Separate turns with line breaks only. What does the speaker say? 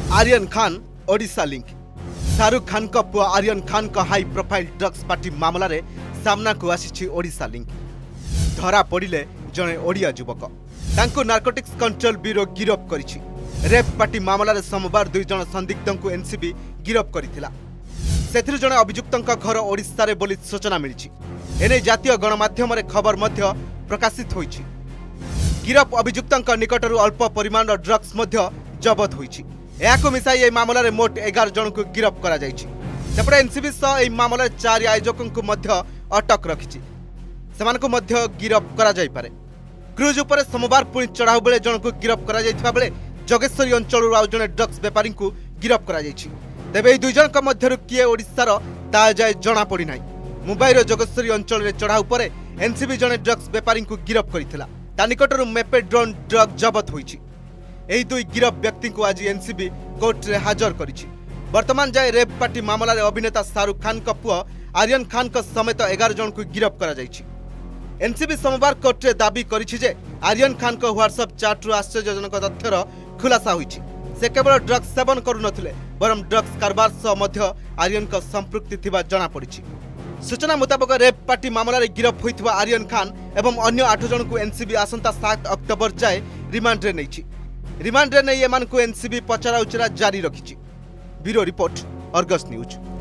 Aryan Khan Odisha link. Shahrukh Khan का पुआ आर्यन खान का हाई प्रोफाइल ड्रग्स पार्टी मामला रे सामना को आसी ओडिशा लिंक। धरा पड़िले जड़े ओडिया युवक तांको नार्कोटिक्स कंट्रोल ब्यूरो गिरफ करिछि। रेप पार्टी मामला रे सोमवार 2 जन संदिग्ध को एनसीबी गिरफ करिथिला। सेथिरु जने अभियुक्तंका घर ओडिशा रे बोली सूचना मिलिछि। एने जातीय गणमाध्यम रे खबर मध्य प्रकाशित होइछि। गिरफ अभियुक्तंका निकटरू अल्प परिमाण ड्रग्स मध्य जबत होइछि। याको मिसाई ए मामला रे मोट 11 जन को गिरफ करा जाइछि। सेपटे एनसीबी सह ए मामला 4 आयोजकों को मध्य अटक रखिछि। सेमानको मध्य गिरफ करा जाई पारे। क्रूज ऊपर सोमवार पुणी चढ़ाऊ बेले जन को गिरफ करा जाइथिबा बेले जगेश्वरी अंचल आउ जने ड्रग्स व्यापारी को गिरफ करा जाइछि। तेबे ए 2 जन का मध्यरु किए ओडिशार ता जाय जणा पड़ी नाही। मुंबईर जगेश्वरी अंचल रे चढ़ाऊ पर एनसीबी जने ड्रग्स व्यापारी को गिरफ करिथिला। ता निकटरू मेपेड्रोन ड्रग जबत होइछि। एही 2 गिरफ व्यक्ति को आज एनसीबी कोर्ट रे हाजर करिछि। वर्तमान जाय रेप पार्टी मामला रे अभिनेता शाहरुख खान का पुआ आर्यन खान का समेत 11 जन को गिरफ करा जाइछि। एनसीबी सोमवार कोर्ट रे दाबी करिछि जे आर्यन खान का व्हाट्सएप चैट रु आश्चर्यजनक तथ्यर खुलासा होइछि। से केवल ड्रग्स सेवन करू नथिले बरम ड्रग्स कारबार सह मध्य आर्यन का संपृक्ति थिबा जणा पड़िछि। सूचना मुताबिक रेप पार्टी मामला रे गिरफ होइथिबा आर्यन खान एवं अन्य 8 जन को एनसीबी आसंता 7 अक्टोबर जाय रिमांड रे नैछि। रिमांड रे नै एमान को एनसीबी पचरा उचरा जारी रखिछि। Bureau report Argus news.